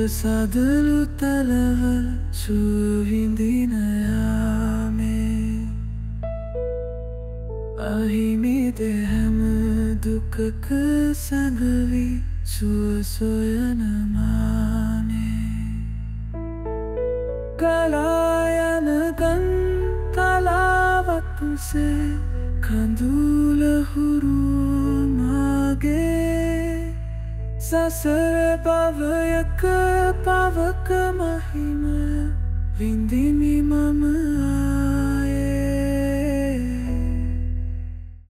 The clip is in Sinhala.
සදලු තලවල් සුවිඳින යාමේ අහිමි දෙහැම දුකක සැඟවි සුව සොයන මානේ ගලා යන ගන් තලාවත්සේ කඳුල හුරු මාගේ සසර භවයක පවක මහිම විඳිමි මම